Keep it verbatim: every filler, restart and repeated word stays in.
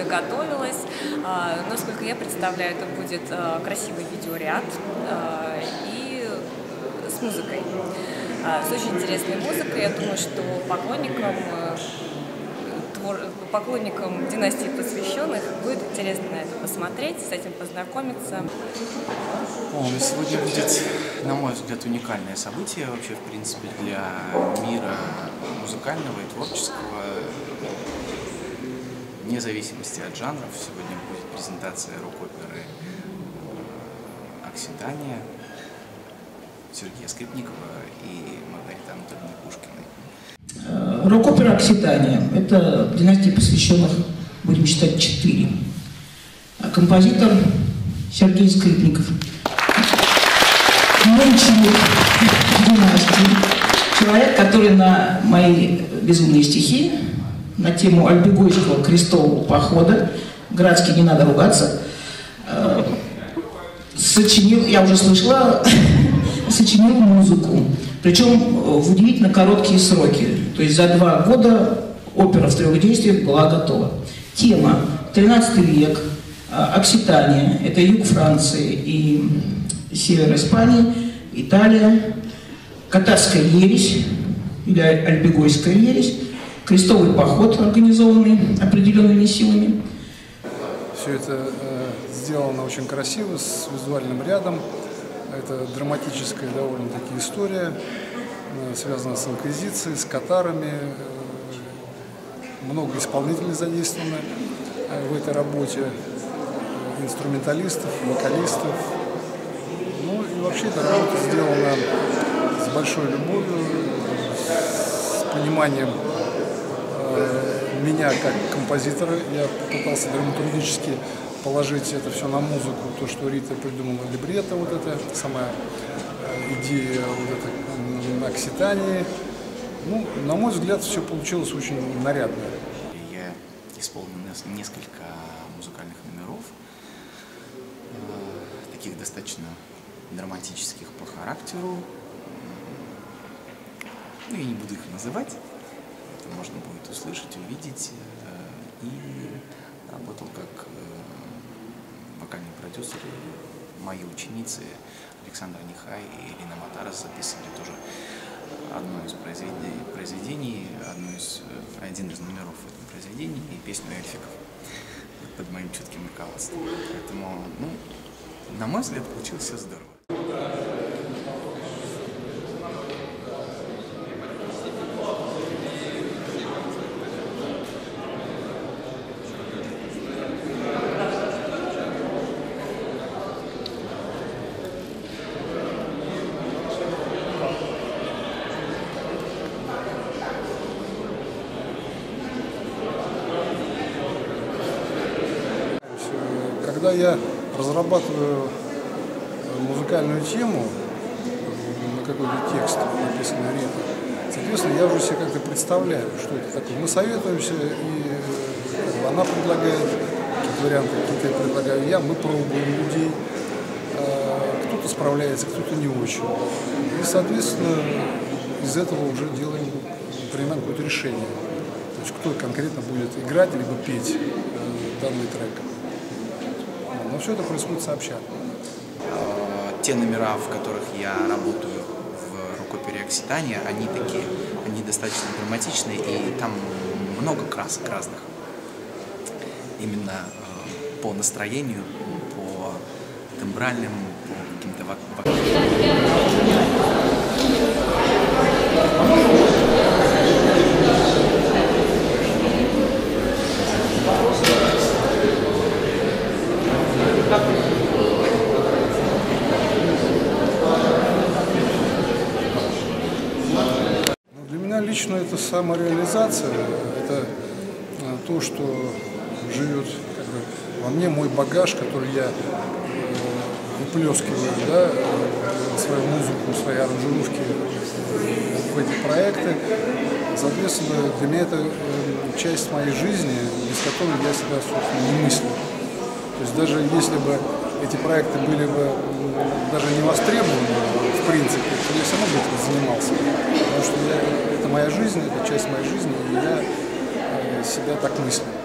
готовилась. Насколько я представляю, это будет красивый видеоряд и с музыкой, с очень интересной музыкой. Я думаю, что поклонникам, поклонникам династии посвященных будет интересно на это посмотреть, с этим познакомиться. О, сегодня будет, на мой взгляд, уникальное событие вообще, в принципе, для мира музыкального и творческого, вне зависимости от жанров. Сегодня будет презентация рок-оперы «Окситания» Сергея Скрипникова и Маргариты Анатольевны Пушкиной. Рок-опера «Окситания» — это династии посвященных, будем считать, четыре. А композитор Сергей Скрипников. Мой ученик династии. Человек, который на мои безумные стихи на тему Альбегойского крестового похода, Градский, не надо ругаться, э, сочинил, я уже слышала, сочинил музыку. Причем в удивительно короткие сроки. То есть за два года опера в трех действиях была готова. Тема тринадцатый век, Окситания, это юг Франции и север Испании, Италия, катарская ересь или альбегойская ересь, крестовый поход, организованный определенными силами. Все это э, сделано очень красиво, с визуальным рядом. Это драматическая довольно-таки история, э, связанная с инквизицией, с катарами. Э, много исполнителей задействовано э, в этой работе, э, инструменталистов, вокалистов. Ну и вообще эта работа сделана с большой любовью, с пониманием э, меня как композитора. Я пытался драматургически положить это все на музыку, то, что Рита придумала либретто, вот эта самая идея вот этой Окситании. Ну, на мой взгляд, все получилось очень нарядно. Я исполнил несколько музыкальных номеров, таких достаточно драматических по характеру. Ну, я не буду их называть, это можно будет услышать, увидеть. И работал как вокальный продюсер. Мои ученицы Александра Нехай и Ирина Матарас записывали тоже одно из произведений, произведений одно из, один из номеров в этом произведении и песню эльфиков под моим чутким руководством. Поэтому, ну, на мой взгляд, получилось все здорово. Когда я разрабатываю музыкальную тему, на какой-то текст, написанный Ритой, соответственно, я уже себе как-то представляю, что это такое. Мы советуемся, и она предлагает какие-то варианты, какие-то я предлагаю я, мы пробуем людей. Кто-то справляется, кто-то не очень. И, соответственно, из этого уже делаем, принимаем какое-то решение. То есть кто конкретно будет играть либо петь данный трек. Но все это происходит сообща. Те номера, в которых я работаю в рок-опере «Окситания», они такие, они достаточно драматичные, и там много красок разных. Именно по настроению, по тембральным, по каким-то вокалам. Для меня лично это самореализация, это то, что живет как бы во мне, мой багаж, который я выплескиваю, да, свою музыку, свои аранжировки в эти проекты. Соответственно, для меня это часть моей жизни, без которой я себя, собственно, не мыслю. То есть даже если бы эти проекты были бы даже не востребованы, в принципе, то я все равно бы этим занимался. Потому что я, это моя жизнь, это часть моей жизни, и я себя так мыслю.